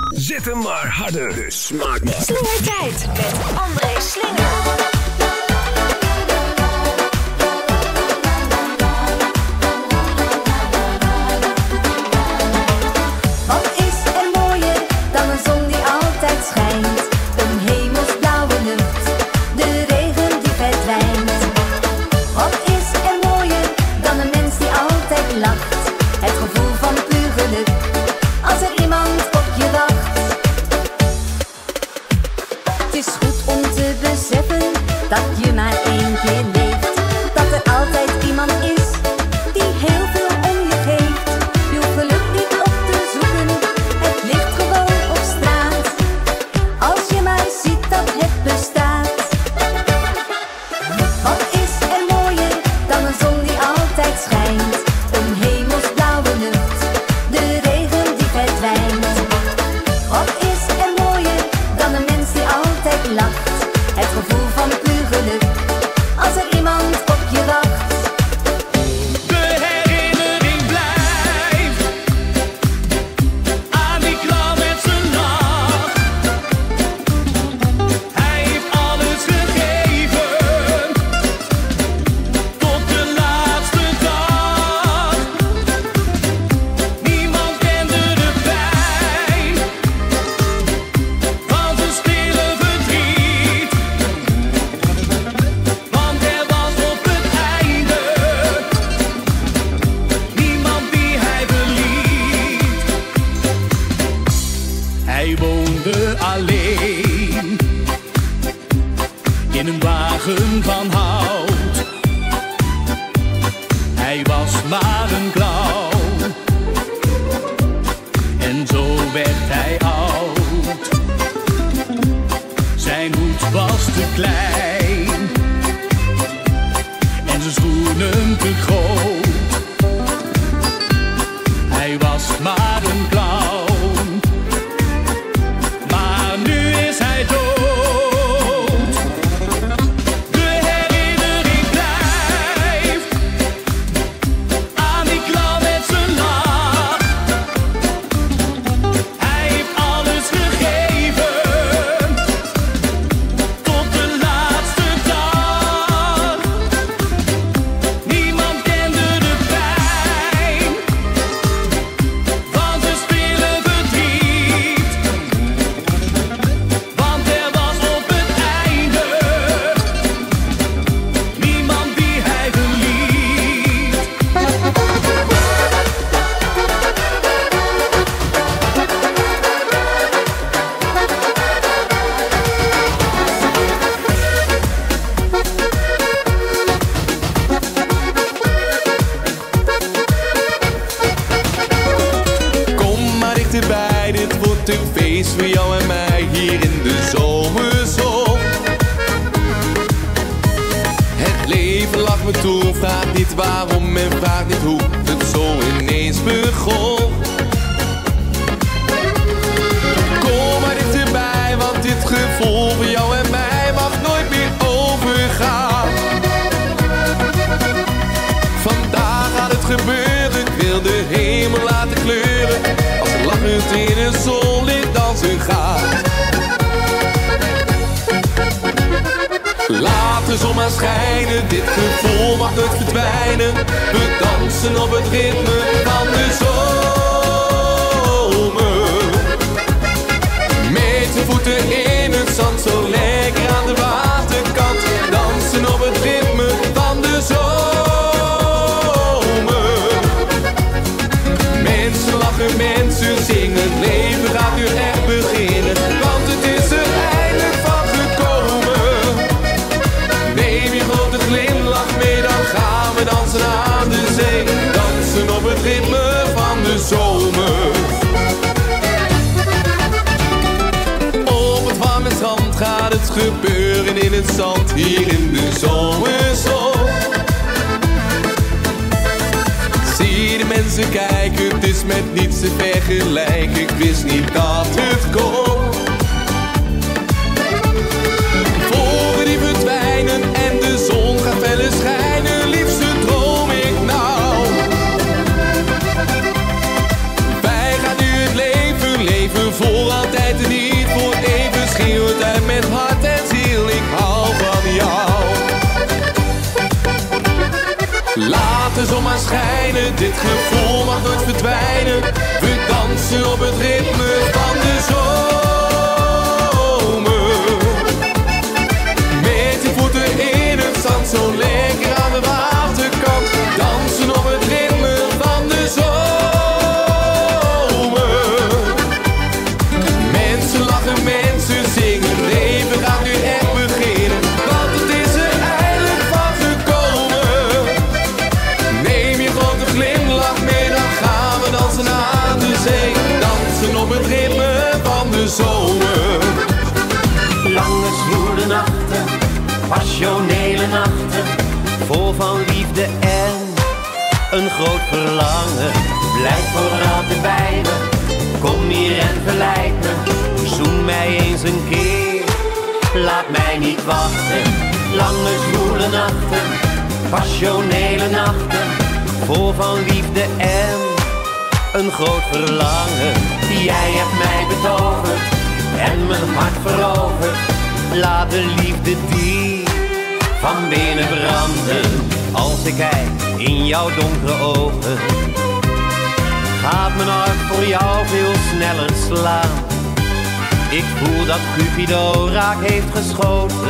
Zet hem maar harder. De Smaakmaker. Slingertijd met André Slinger. Gebeuren in het zand, hier in de zomerzon. Zie de mensen kijken, het is met niets te vergelijken. Ik wist niet dat het kon. Vogels die verdwijnen en de zon gaat feller schijnen. Liefste droom ik nou. Wij gaan nu het leven leven voor altijd en niet voor even. Schreeuw het uit met hart en ziel, ik hou van jou. Laat de zon maar schijnen, dit gevoel mag nooit verdwijnen. We dansen op het ritme van de zomer. Met je voeten in het zand, zo lekker aan de waterkant. Dansen op het ritme van de zomer. Mensen lachen, mensen zingen, leven gaat nu echt beginnen. Want het is er eindelijk van gekomen. Neem je grote glimlach mee, dan gaan we dansen aan de zee. Dansen op het ritme van de zomer. Lange zwoele nachten, passionele nachten, vol van liefde en een groot verlangen. Blijf voor altijd bij me, kom hier en verleid me. Zoen mij eens een keer, laat mij niet wachten. Lange zwoele nachten, passionele nachten, vol van liefde en een groot verlangen. Jij hebt mij betoverd en mijn hart veroverd. Laat de liefde die van binnen branden. Als ik kijk in jouw donkere ogen, gaat mijn hart voor jou veel sneller slaan. Ik voel dat Cupido raak heeft geschoten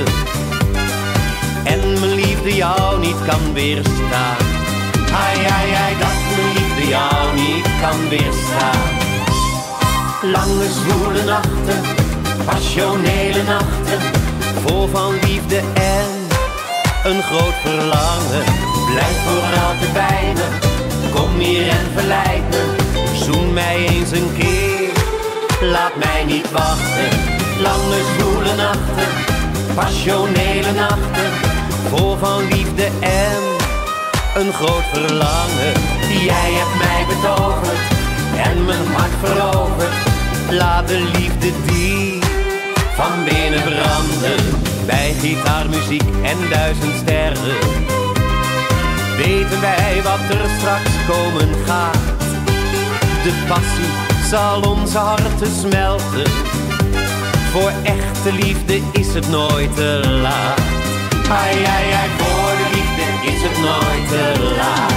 en mijn liefde jou niet kan weerstaan. Ai, ai, ai, dat mijn liefde jou niet kan weerstaan. Lange zwoele nachten, passionele nachten, vol van liefde en een groot verlangen. Blijf voor altijd bij me, kom hier en verleid me. Zoen mij eens een keer, laat mij niet wachten. Lange zwoele nachten, passionele nachten, vol van liefde en een groot verlangen. Jij hebt mij betoverd en mijn hart veroverd. Laat de liefde die van binnen branden. Bij gitaarmuziek en 1000 sterren weten wij wat er straks komen gaat. De passie zal onze harten smelten. Voor echte liefde is het nooit te laat. Ai, ai, ai, voor de liefde is het nooit te laat.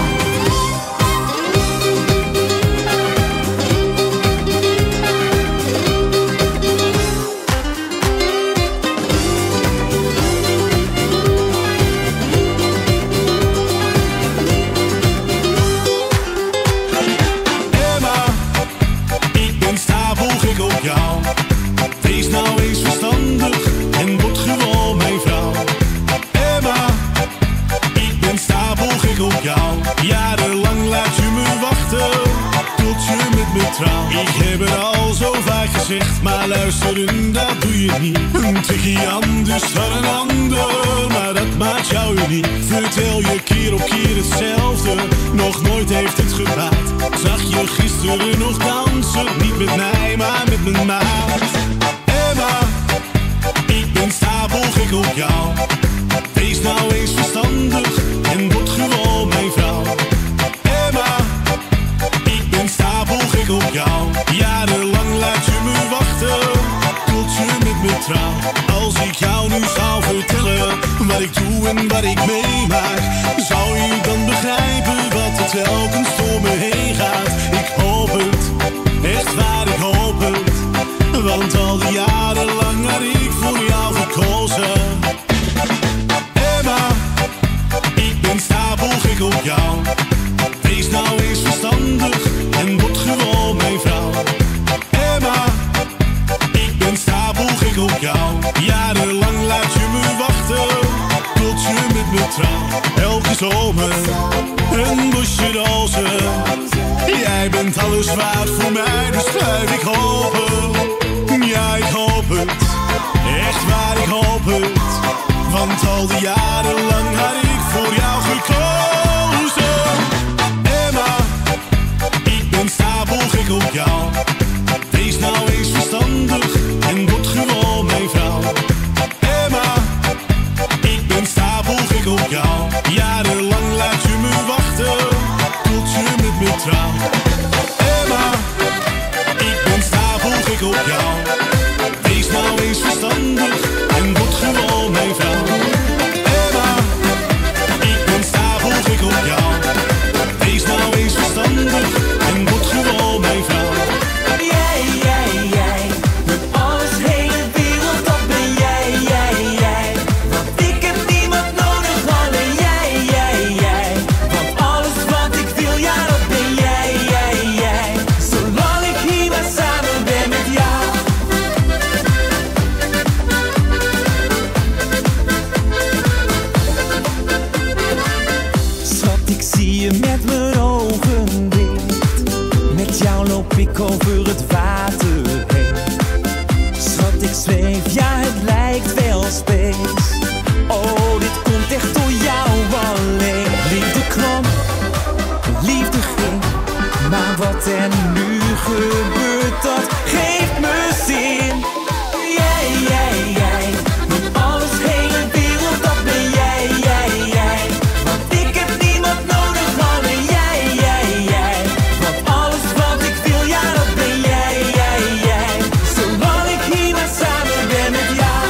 Wees nou eens verstandig en word gewoon mijn vrouw. Emma, ik ben stapelgek op jou. Jarenlang laat je me wachten, tot je met me trouwt. Ik heb het al zo vaak gezegd, maar luisteren dat doe je niet. Een tikkie anders van een ander, maar dat maakt jou uniek. Vertel je keer op keer hetzelfde, nog nooit heeft het gebaat. Zag je gisteren nog dansen, niet met mij, maar met mijn maat. Emma, ik ben stapelgek op jou. Wees nou eens verstandig en word gewoon mijn vrouw. Emma, ik ben stapelgek op jou. Jarenlang laat je me wachten, tot je met me trouwt. Als ik jou nu zou vertellen wat ik doe en wat ik meemaak, zou je dan begrijpen wat er telkens door me heen gaat. Ik hoop het, echt waar, ik hoop het. Want al die jaren lang had ik voor jou gekozen. Emma, ik ben stapelgek op jou. Wees nou eens verstandig en word gewoon mijn vrouw. Emma, ik ben stapelgek op jou. Jarenlang laat je me wachten, tot je met me trouwt. Elke zomer een bosje rozen. Jij bent alles waard voor mij, dus blijf ik hopen. Ja, ik hoop het, echt waar, ik hoop het. Want al die jaren lang had ik voor jou gekozen. Emma, ik ben stapelgek op jou. Wees nou eens verstandig en word gewoon mijn vrouw. Emma, ik ben stapelgek op jou. Jarenlang laat je me wachten, tot je met me trouwt. Emma, ik ben stapelgek op op jou. Wees nou eens verstandig en word gewoon mijn vrouw. Emma, ik ben stapelgek op jou. Wees nou eens verstandig en word gewoon mijn vrouw. Jij, met alles, hele wereld, dat ben jij. Want ik heb niemand nodig, alleen jij. Want alles wat ik wil, ja, dat ben jij. Zolang ik hier maar samen ben met jou. Schat, ik zie je met mijn ogen dicht. Met jou loop ik over het water heen. Schat, ik zweef, ja, het lijkt wel space. Oh, dit komt echt door jou alleen. Liefde kwam, liefde ging. Maar wat er nu gebeurt, dat geeft me zin. Jij, met alles, hele wereld, dat ben jij. Want ik heb niemand nodig, alleen jij. Want alles wat ik wil, ja, dat ben jij. Zolang ik hier maar samen ben met jou.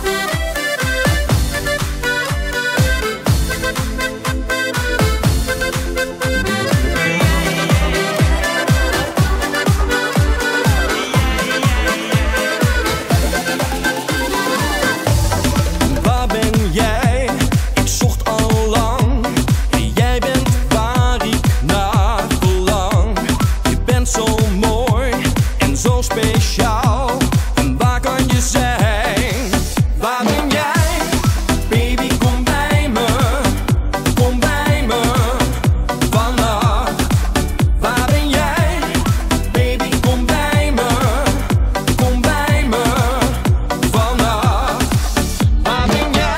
Waar ben jij? Ik zocht al lang. Jij bent waar ik naar verlang. Je bent zo mooi en zo speciaal. En waar kan je zijn? Waar ben jij? Baby, kom bij me. Kom bij me. Vannacht. Waar ben jij? Baby, kom bij me. Kom bij me. Vannacht. Waar ben jij?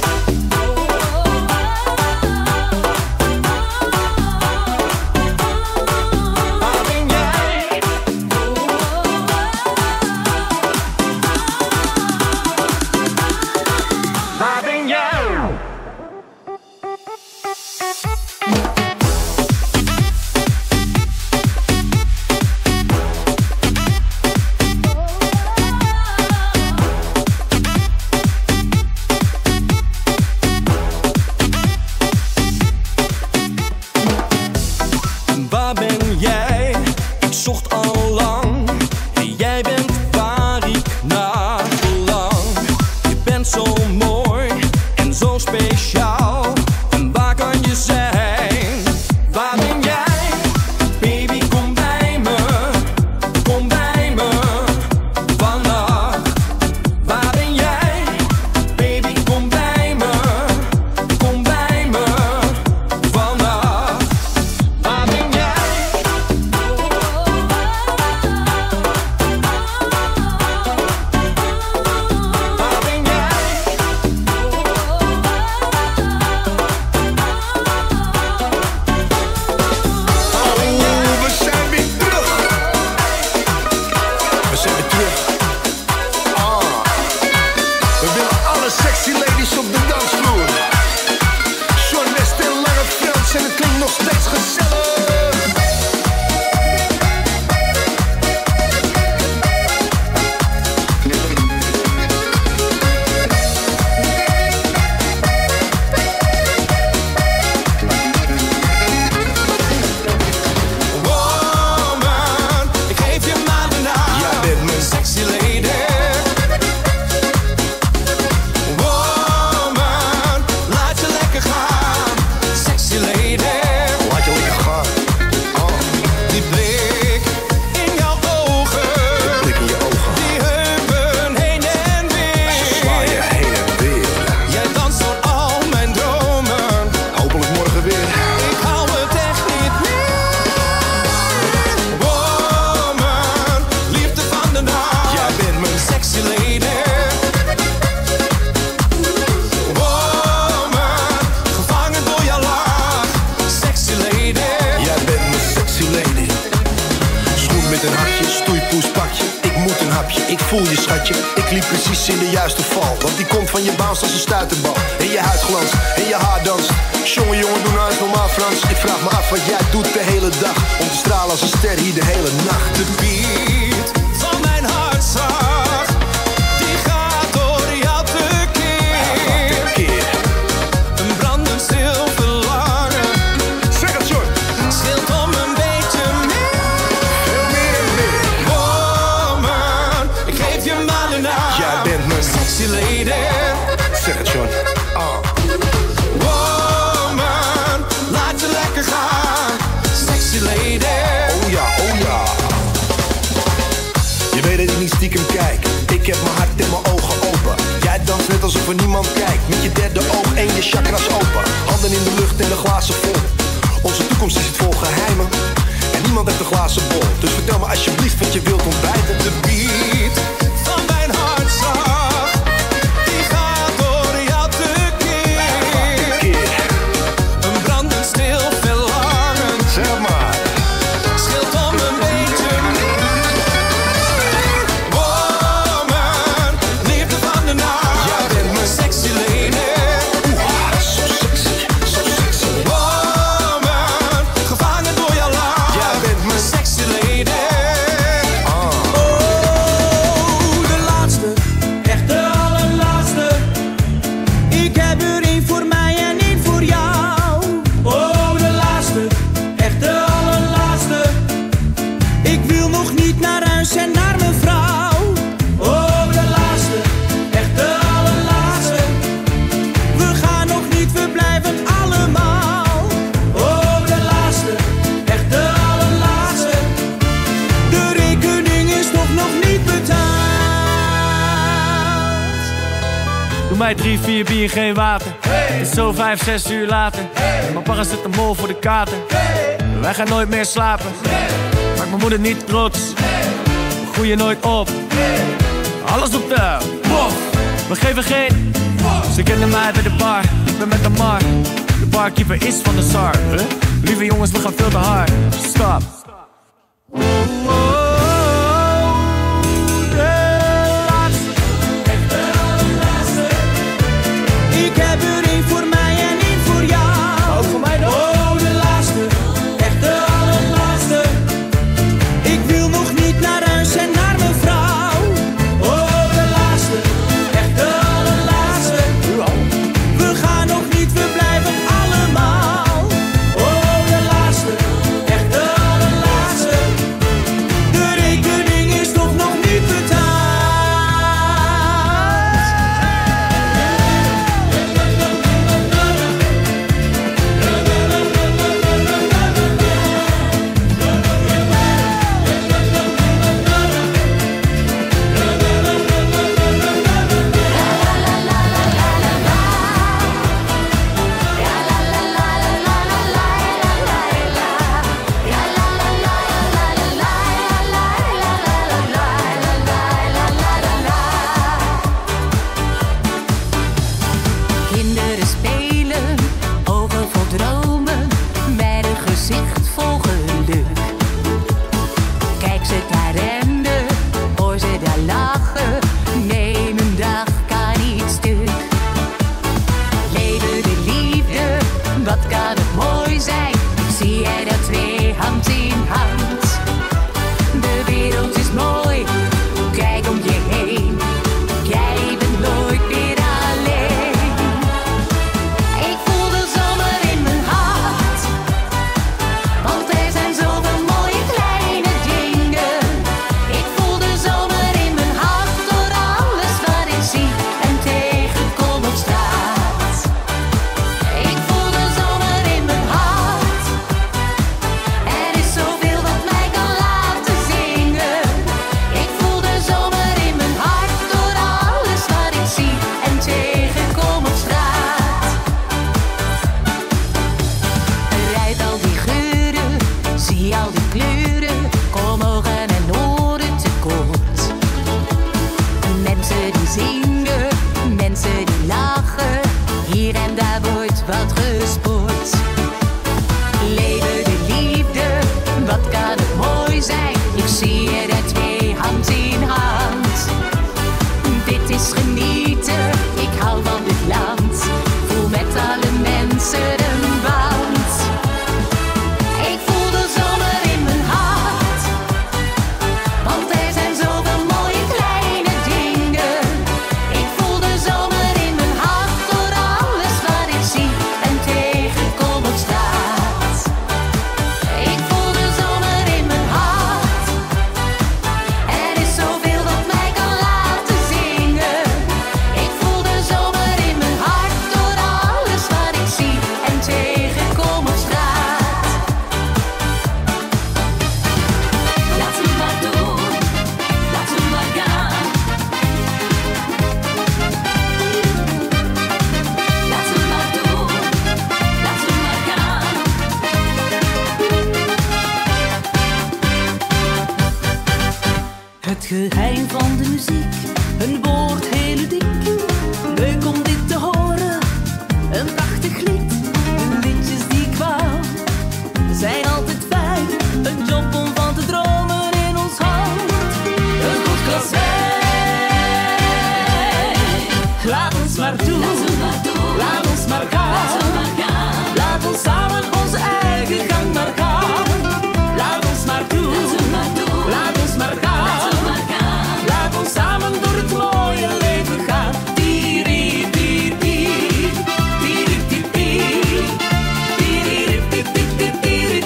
Waar ben jij? Waar ben jij? Waar ben jij? Ik zocht al lang. Jij bent waar ik naar verlang. Je bent zo mooi en zo speciaal. En waar kan je zijn? Waar ben jij? Baby, kom bij me. Kom bij me. Vannacht. Waar ben jij? Baby, kom bij me. Kom bij me. Vannacht. Waar ben jij? Waar ben jij? We zijn weer terug. We willen alle sexy ladies op de dansvloer. Sean West en Lange Frans en het klinkt nog steeds gezellig. Woman, ik geef je maar de naam. Jij bent mijn Sexy lady. Woman, laat je lekker gaan. Sexy lady. Laat je lekker gaan. Die blik in jouw ogen. Blik in je ogen. Die heupen heen en Zwaai je weer. heen en weer. Jij danst door al mijn dromen. Hopelijk morgen weer. Ik hou het echt niet meer. Woman, liefde van de nacht. Jij bent mijn Sexy lady. Woman, gevangen door jouw lach. Sexy lady. Jij bent mijn sexy lady. Schoen met een hakje, stoeipoes pakje. Ik moet een hapje, ik voel je schatje. Ik liep precies in de juiste val. Want die komt van je bounce als een stuiterbal. En je huid glanst, en je haar danst. Jongen, doe nou eens normaal Frans. Ik vraag me af wat jij doet de hele dag. Om te stralen als een ster hier de hele nacht. De beat van mijn hart zweer dat ik niet stiekem kijk. Ik heb mijn hart en mijn ogen open. Jij danst net alsof er niemand kijkt. Met je derde oog en je chakras open. Handen in de lucht en de glazen vol. Onze toekomst is het vol geheimen. En niemand heeft een glazen bol. Dus vertel me alsjeblieft wat je wilt ontbijten. De beat van mijn hartslag, die gaat door jou tekeer. Een brandend stil verlangen, zeg maar, scheelt om een beetje meer. Woman, liefde van de nacht, jij bent mijn sexy lady. Zo sexy, zo sexy. Woman, gevangen door jouw lach, jij bent mijn sexy lady. De laatste, echt de allerlaatste. Ik heb er één voor mij en één voor jou. Oh, de laatste, echt de allerlaatste. Ik wil nog niet naar huis en naar mijn vrouw. Oh, de laatste, echt de allerlaatste. We gaan nog niet, we blijven allemaal. Oh, de laatste, echt de allerlaatste. De rekening is toch nog niet betaald. Doe mij 3, 4 bier, geen water. Het is zo 5, 6 uur later. Mijn papa zet een mol voor de kater. Wij gaan nooit meer slapen. Maak mijn moeder niet trots. We groeien nooit op. Alles op de bof. We geven geen. Ze kennen mij bij de bar. Ik ben met de mar. De barkeeper is van de SAR. Lieve jongens, we gaan veel te hard. Stop. Ik heb er één voor mij en één voor jou. Ook voor mij dan? Oh, de laatste, echt de allerlaatste. Ik wil nog niet naar huis en naar mijn vrouw. Oh, de laatste, echt de allerlaatste. We gaan nog niet, we blijven allemaal. Oh, de laatste, echt de allerlaatste. De rekening is toch nog niet betaald. Kinderen spelen, ogen vol dromen, met een gezicht vol geluk. Kijk ze daar rennen, hoor ze daar lachen, nee, mijn dag kan niet stuk. Leven de liefde, wat kan het mooi zijn, zie jij dat twee hand in hand. De wereld is mooi, kijk om je heen, jij bent nooit meer alleen. Ik voel de zomer in mijn hart, want er zijn zoveel mooie kleine dingen. Ik voel de zomer in mijn hart door alles wat ik zie en tegenkom op straat. Ik voel de zomer in mijn hart, er is zoveel wat mij kan laten zingen. Ik voel de zomer in mijn hart door alles wat ik zie en tegenkom op straat. Rijd al die geuren, zie al die kleuren, kom ogen en oren tekort. Mensen die zingen, mensen die lachen, hier en daar wordt wat gesport. Leven de liefde, wat kan het mooi zijn, ik zie je daar twee hand in hand. Dit is genieten, ik hou van dit land, voel met alle mensen een band. Ik voel de zomer in mijn hart, want er zijn zoveel mooie kleine dingen. van de muziek, een woord heel ludiek. Leuk om dit te horen, een prachtig lied. Liedjes die ik wou, zijn altijd fijn. Een job om van te dromen in ons hoofd. Een goed glas wijn. Laat ons maar doen, laat ons maar gaan. Laat ons samen onze eigen gang maar gaan. Laat ons maar doen, laat ons maar gaan. Laat ons samen door het mooie leven gaan. Tiri, tiri, tiri, tiri, tiri, tiri, tiri,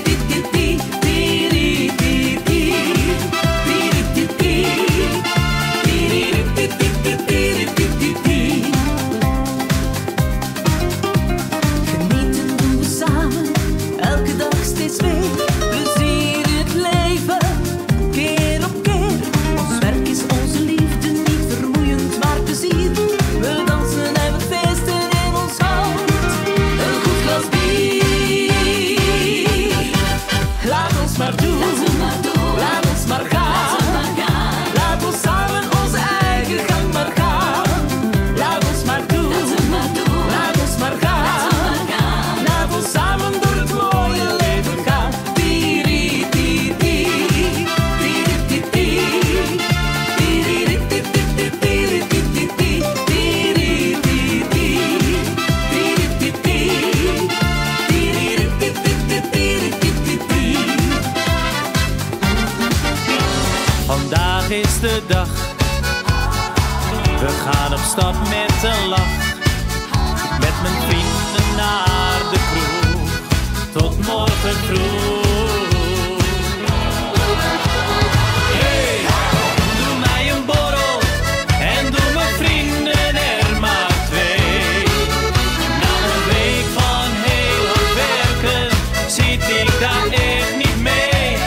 genieten doen we samen, elke dag steeds weer. Plezier in het leven, keer op keer. Ons werk is onze liefde, niet vermoeiend, maar plezier. We dansen en we feesten in ons hoofd. Een goed glas bier. Laat ons maar doen, laat ons maar gaan. Laat ons samen onze eigen gang maar gaan. Laat ons maar doen, laat ons maar gaan. Laat ons samen door het mooie leven gaan. Tiri, tiri, tiri, tiri, tiri, tiri, tiri, Vandaag is de dag, we gaan op stap met een lach. Met mijn vrienden naar de kroeg, tot morgen vroeg. Hey, doe mij een borrel en doe mijn vrienden er maar twee. Na een week van heel hard werken zit ik daar echt niet mee.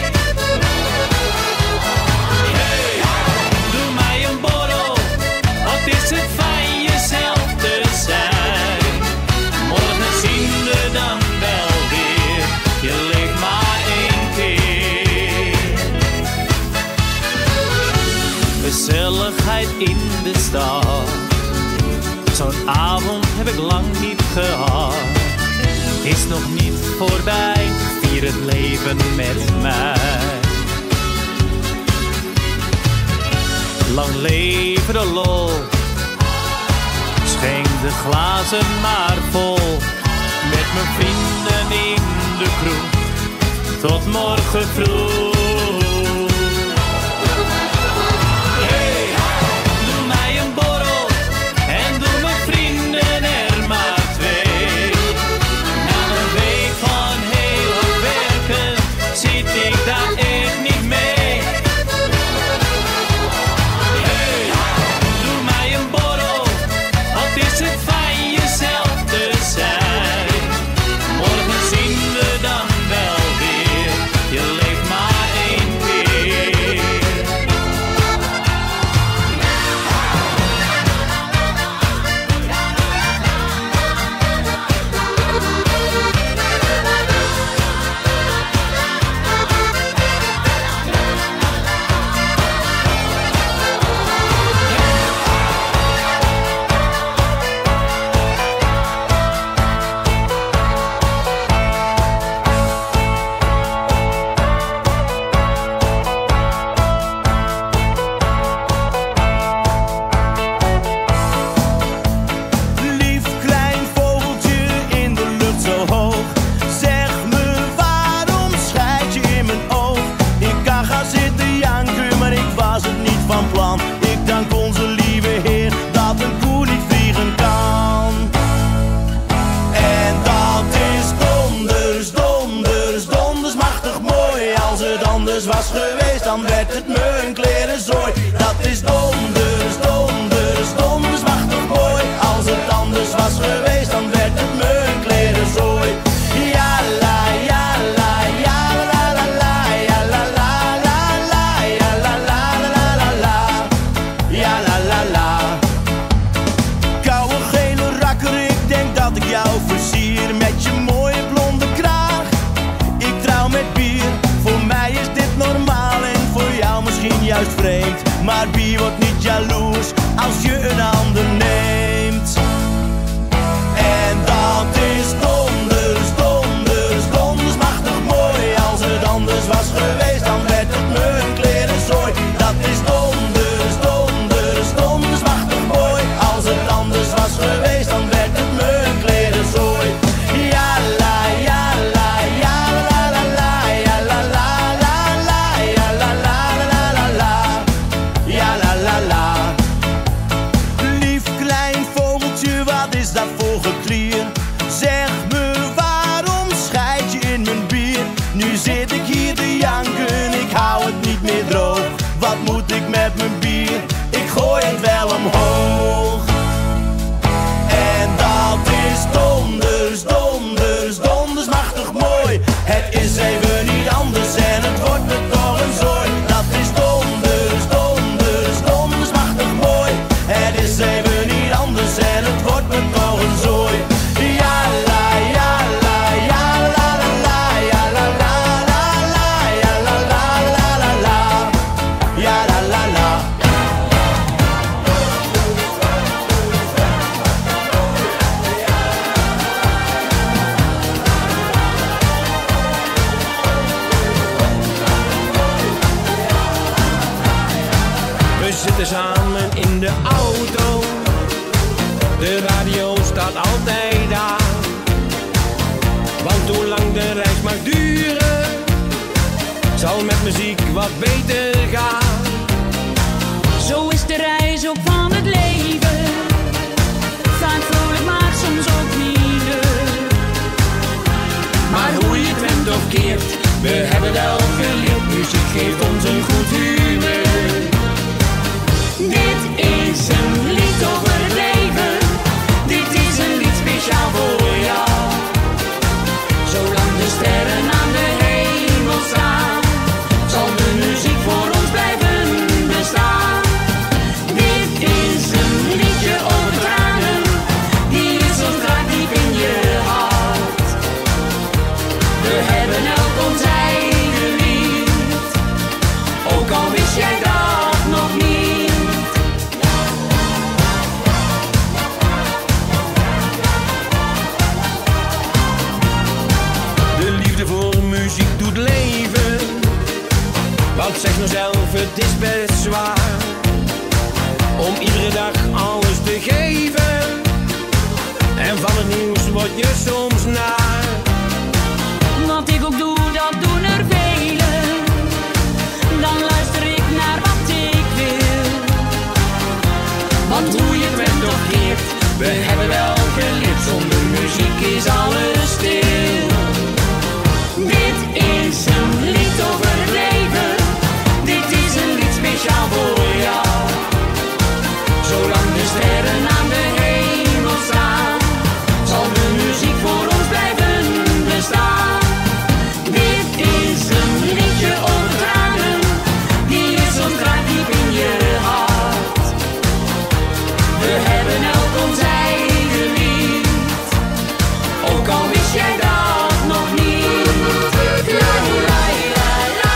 Is het fijn jezelf te zijn? Morgen zien we dan wel weer. Je leeft maar één keer. Gezelligheid in de stad. Zo'n avond heb ik lang niet gehad. Is nog niet voorbij, vier het leven met mij. Lang leven de lol. Schenk de glazen maar vol. Met mijn vrienden in de kroeg. Tot morgen vroeg. Hey, doe mij een borrel en doe mijn vrienden er maar twee. Na een week van heel hard werken zit ik daar echt niet mee. Is het fijn jezelf te zijn? Morgen zien we dan wel weer. Je leeft maar één keer. Was geweest, dan werd het me een klerenzooi. Dat is donders, donders, donders machtig mooi. Als het anders was geweest, dan werd het me een klerenzooi. Ja la, ja la, ja la la la, ja la la la la, ja la la la la la, ja la la la. Koude gele rakker, ik denk dat ik jou versier met je mooie blonde kraag. Ik trouw met bier, voor mij is dit normaal en voor jou misschien juist vreemd. Maar bier wordt niet jaloers als je een ander neemt. En dat is donders, donders, donders machtig mooi. Als het anders was geweest, dan werd het me een klerenzooi. Dat is donders, donders, donders machtig mooi. Als het anders was geweest, dan werd het me een klerenzooi. Ja la, ja la, ja la la la, ja la la la la, ja la la la la la, ja la la la. Lief klein vogeltje, wat is dat voor geklier? Zeg me, waarom scheid je in mijn bier? Nu zit ik hier te janken, ik hou het niet meer droog. Wat moet ik met mijn bier? Ik gooi het wel omhoog. En dat is donders, donders, donders machtig mooi. Het is even niet anders en het wordt me toch een zooi. Dat is donders, donders, donders machtig mooi. Het is even niet anders en het wordt me toch een zooi. Ja la, ja la, ja la la la, ja la la la la, ja la la la la la, ja la la la. We zitten samen in de auto. De radio staat altijd aan. Want hoe lang de reis mag duren, zal met muziek wat beter gaan. Zo is de reis ook van het leven. Vaak vrolijk, maar soms ook niet. Maar hoe je het went of keert, we hebben wel geleerd. Muziek geeft ons een goed humeur. Dit is een lied over het leven. Dit is een lied speciaal voor jou. Zolang de sterren aan de hemel staan, zal de muziek voor ons blijven bestaan. Dit is een liedje over tranen. Die is ons draait diep in je hart. We hebben elk ons eigen lied, ook al wist jij dat nog niet. De liefde voor muziek doet leven, want zeg nou zelf, het is best zwaar om iedere dag alles te geven. En van het nieuws word je soms naar. Wat ik ook doe, dat doen er velen. Dan luister ik naar wat ik wil. Want hoe je het went of keert, we hebben wel geleerd. Zonder muziek is alles stil. Dit is een lied over het leven. Dit is een lied speciaal voor jou. Zolang de sterren aan de hemel staan, zal de muziek voor ons blijven bestaan. Dit is een liedje over tranen. Die is ons draait diep in je hart. We hebben elk ons eigen lied, ook al wist jij dat nog niet. La, la, la, la,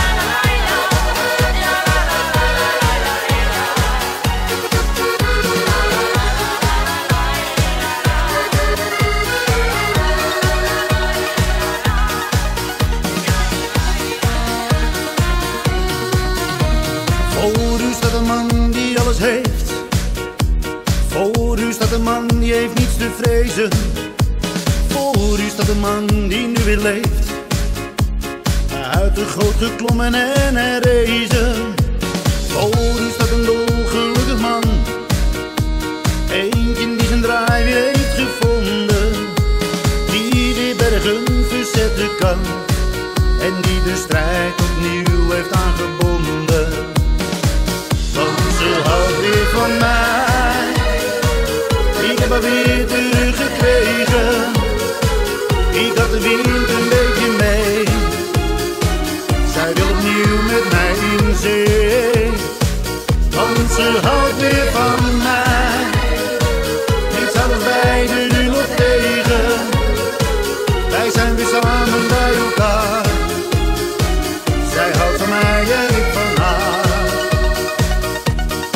Voor u staat een man die alles heeft. Voor u staat een man die heeft niets te vrezen. Voor u staat een man die nu weer leeft. Uit de goot geklommen en herrezen. Voor u staat een dolgelukkig man. Eentje die zijn draai weer heeft gevonden. Die weer bergen verzetten kan. En die de strijd opnieuw heeft aangebonden. Want ze houdt weer van mij. Ik heb haar weer teruggekregen. Ik had de wind een beetje mee. Zij wil opnieuw met mij in zee. Want ze houdt weer van mij. Ik zou er beiden nu nog tegen. Wij zijn weer samen bij elkaar. Zij houdt van mij en ik van haar.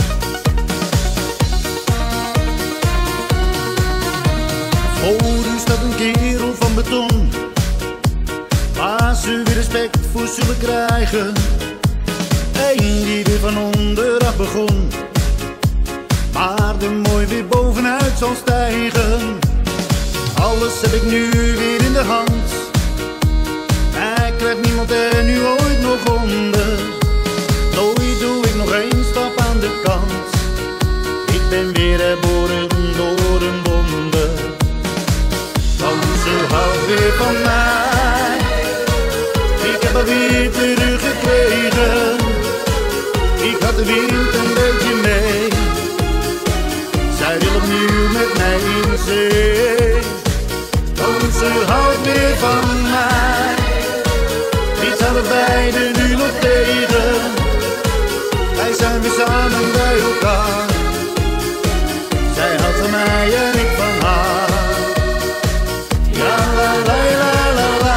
staat een kerel van beton, waar ze weer respect voor zullen krijgen. Eén die weer van onderaf begon, maar er mooi weer bovenuit zal stijgen. Alles heb ik nu weer in de hand, hij krijgt niemand er nu ooit nog onder. Nooit doe ik nog één stap aan de kant, ik ben weer herboren door een wonder. Want ze houdt weer van mij, ik heb haar weer teruggekregen. Ik had de wind een beetje mee, zij wil opnieuw met mij in zee. Want ze houdt weer van mij, iets hadden beiden nu nog tegen. Wij zijn weer samen bij elkaar, zij houdt van mij en ik van haar. Ja la la la la la,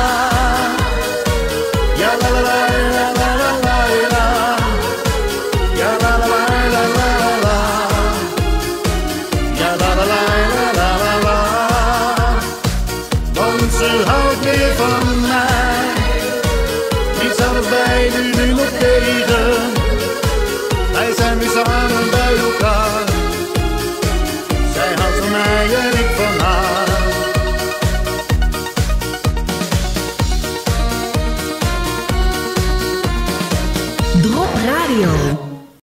ja la la la la la la la, ja la la la la la la, ja la la la la la la. Want ze houdt weer van mij, iets hadden beiden nu nog tegen. Wij zijn weer samen bij elkaar, zij houdt van mij en ik van haar. Drop Radio.